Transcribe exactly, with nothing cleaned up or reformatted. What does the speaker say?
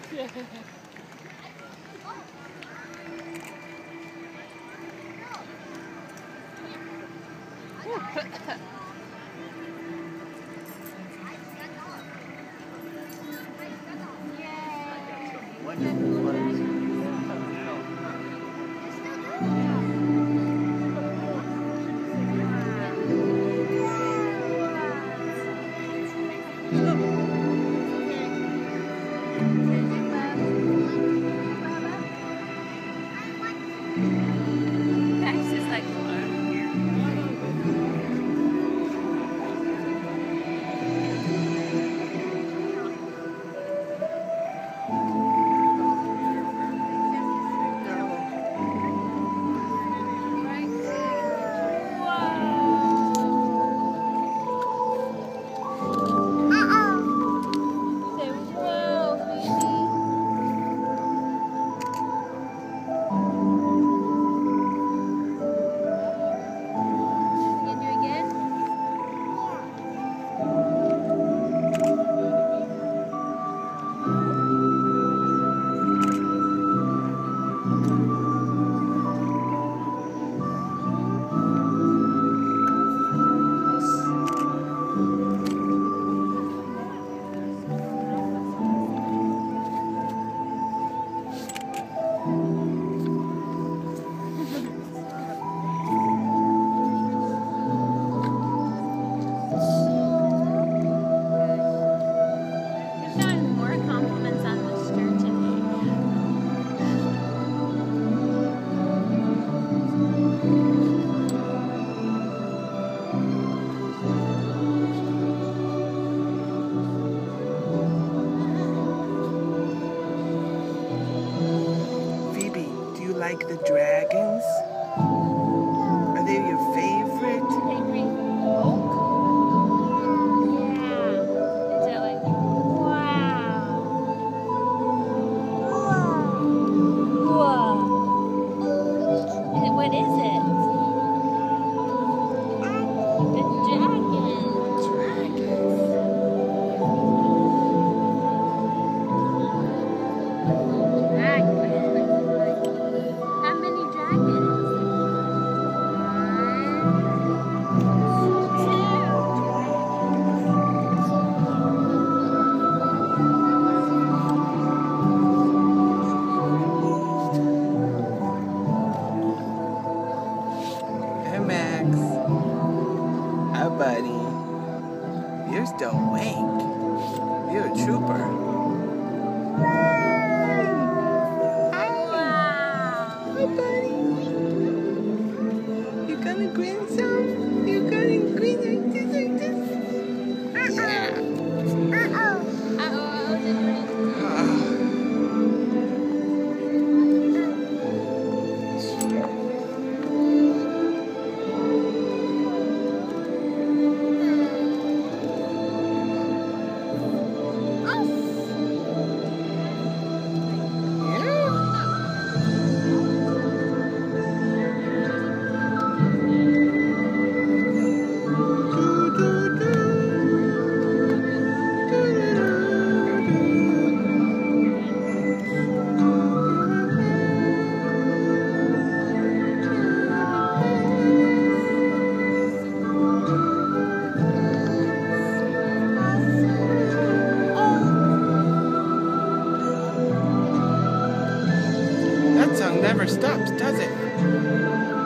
Like the dragons? Are they your favorite? Favorite book? Yeah. Is it like, wow. Whoa. Is it, what is it? The dragon. Hi, buddy. You're still awake. You're a trooper. Hi. Wow. Hi, buddy. You gonna grin some? You gonna grin like this, like this? Yeah. Uh-oh. Uh-oh. That song never stops, does it?